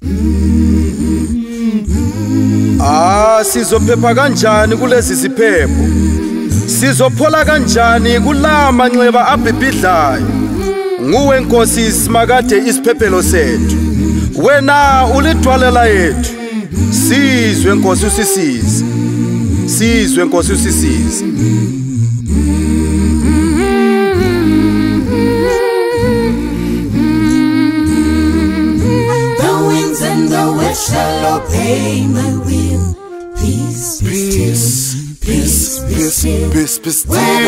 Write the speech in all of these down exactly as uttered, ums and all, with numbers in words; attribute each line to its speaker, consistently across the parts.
Speaker 1: Ah, sizophepha kanjani kulezi ziphepho? Sizophola kanjani kulama nxeba abhibhidlayo? Nguwe Nkosi Simakade isiphephelo sethu. Wena ulidwalela yethu. Sizwe Nkosi usisize. Sizwe Nkosi usisize.
Speaker 2: Shall obey my will. Peace, peace, peace, peace, peace, peace.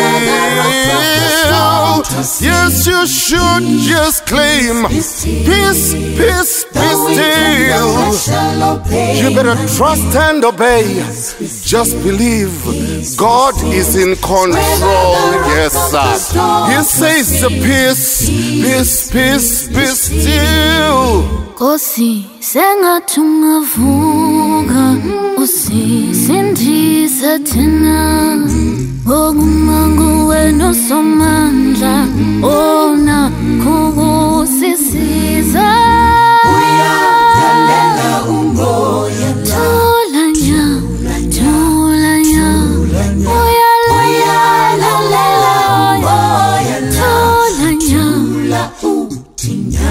Speaker 3: Yes, you should just claim peace, peace, peace, still. You better trust and obey. Just believe God is in control. Yes, sir. He says the peace, peace, peace, peace, still.
Speaker 4: Nkosi sengathungavuka usisindise thina ngokumangu wena somandla ona kukusisiza
Speaker 2: uyalalela umoya
Speaker 4: tholanya tholanya uyalalela umoya tholanya uthina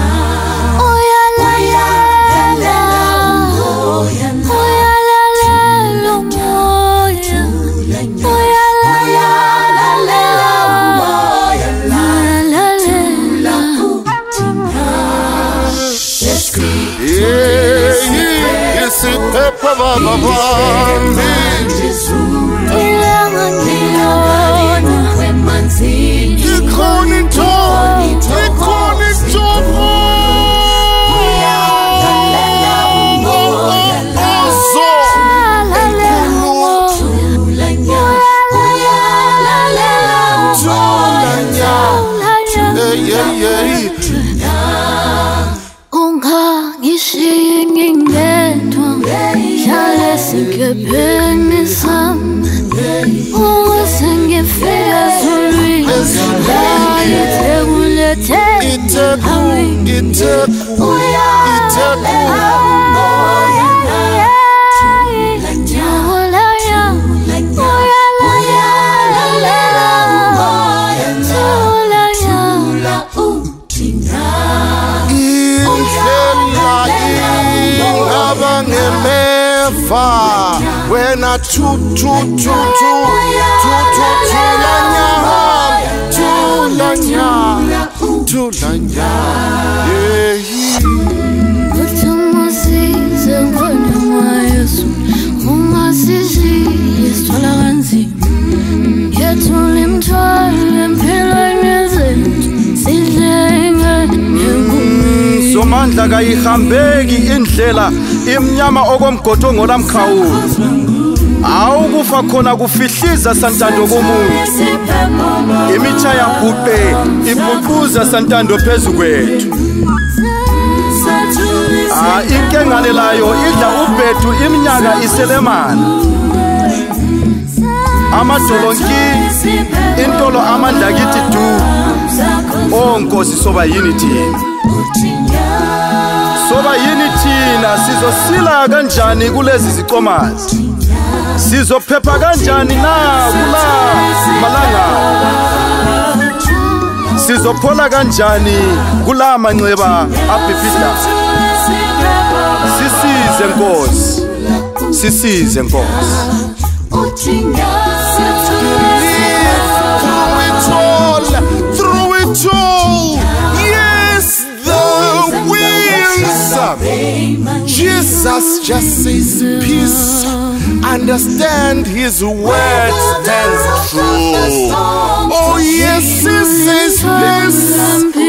Speaker 3: when I tu tu tu tu tu tu tu lanya tu lanya tu lanya
Speaker 4: uthumasize ngone wayesu umasisi isithola kanzima yethula imthwalo empilweni zethu sidlenge enkumini
Speaker 1: somandla kayihambeki indlela imnyama okomgodo ngolamkhawulo awukufa khona kufihliza santando komuntu imitsha yabhuqe ibhuquza santando phezukwethu ah inkengane layo idla ubhethu iminyaka iselemana amadolonki intolo amandla kithi du onkosi soba yini thina soba yini thina sizosila kanjani kulezi zicomazi sizophepha kanjani na kula malanga sizophola kanjani kula manxeba abhibhidla sisize Nkosi sisize Nkosi
Speaker 3: Jesus just says peace. Understand his word stands true. Oh yes, he says peace.